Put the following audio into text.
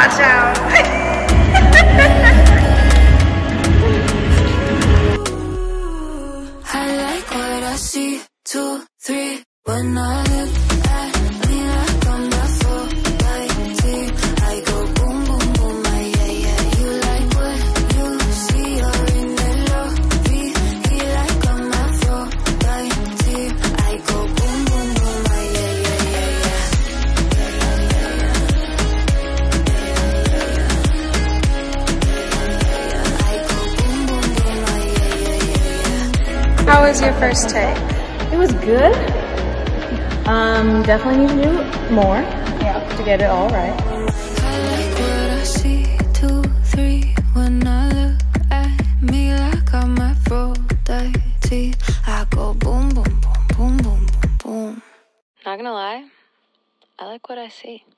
watch out. I like what I see. 2, 3, when I look at me like I'm not full like tea. I go boom, boom, boom, my yeah, yeah. You like what you see, you're in the lobby. He like I'm not full like tea. I go boom, boom, boom, my yeah, yeah, yeah, yeah. I go boom, boom, boom, my yeah, yeah, yeah. How was your first take? It was good. Definitely need to do more. Yeah, to get it all right. I like what I see. 2, 3, when I look at me like I'm Aphrodite. I go boom, boom, boom, boom, boom, boom, boom. Not gonna lie, I like what I see.